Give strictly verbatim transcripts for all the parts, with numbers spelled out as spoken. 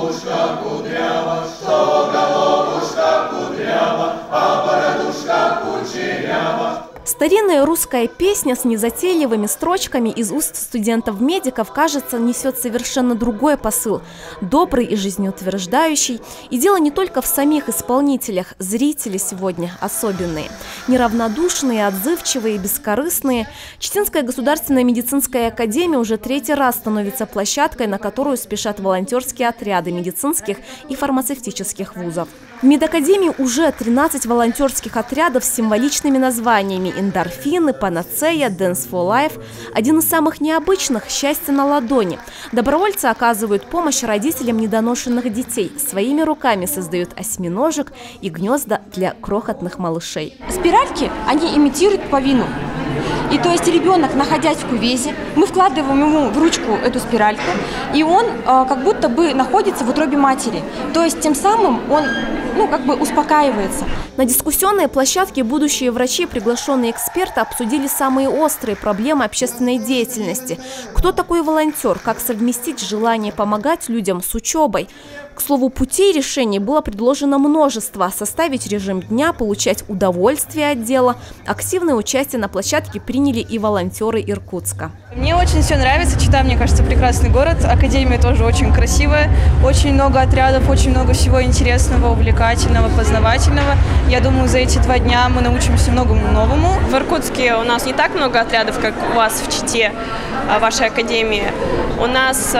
головушка кудрява, что головушка кудрява, а бородушка кучерява. Старинная русская песня с незатейливыми строчками из уст студентов-медиков, кажется, несет совершенно другой посыл, добрый и жизнеутверждающий. И дело не только в самих исполнителях. Зрители сегодня особенные. Неравнодушные, отзывчивые, бескорыстные. Читинская государственная медицинская академия уже третий раз становится площадкой, на которую спешат волонтерские отряды медицинских и фармацевтических вузов. В медакадемии уже тринадцать волонтерских отрядов с символичными названиями: «Эндорфины», «Панацея», «Dance for Life». Один из самых необычных – «Счастье на ладони». Добровольцы оказывают помощь родителям недоношенных детей. Своими руками создают осьминожек и гнезда для крохотных малышей. Спиральки, они имитируют пуповину. И то есть ребенок, находясь в кувезе, мы вкладываем ему в ручку эту спиральку, и он э, как будто бы находится в утробе матери. То есть тем самым он, ну, как бы успокаивается. На дискуссионной площадке будущие врачи, приглашенные эксперты, обсудили самые острые проблемы общественной деятельности. Кто такой волонтер? Как совместить желание помогать людям с учебой? К слову, путей решений было предложено множество. Составить режим дня, получать удовольствие от дела. Активное участие на площадке приняли и волонтеры Иркутска. Мне очень все нравится. Чита, мне кажется, прекрасный город. Академия тоже очень красивая. Очень много отрядов, очень много всего интересного, увлекательного, познавательного. Я думаю, за эти два дня мы научимся многому новому. В Иркутске у нас не так много отрядов, как у вас в Чите, в вашей академии. У нас...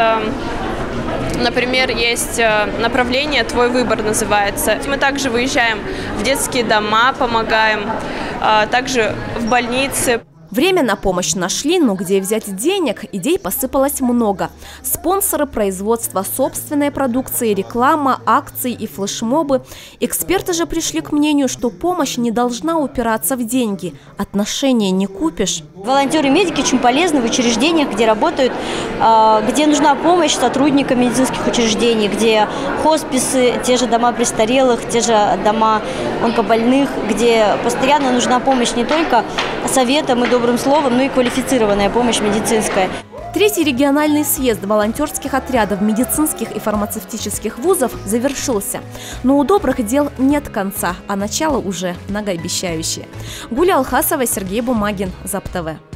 Например, есть направление «Твой выбор» называется. Мы также выезжаем в детские дома, помогаем, также в больницы. Время на помощь нашли, но где взять денег? Идей посыпалось много. Спонсоры, производство собственной продукции, реклама, акции и флешмобы. Эксперты же пришли к мнению, что помощь не должна упираться в деньги. Отношения не купишь. Волонтеры-медики очень полезны в учреждениях, где работают, где нужна помощь сотрудникам медицинских учреждений, где хосписы, те же дома престарелых, те же дома онкобольных, где постоянно нужна помощь не только советом и добрым словом, но и квалифицированная помощь медицинская. Третий региональный съезд волонтерских отрядов медицинских и фармацевтических вузов завершился. Но у добрых дел нет конца, а начало уже многообещающее. Гуля Алхасова, Сергей Бумагин, ЗАП-ТВ.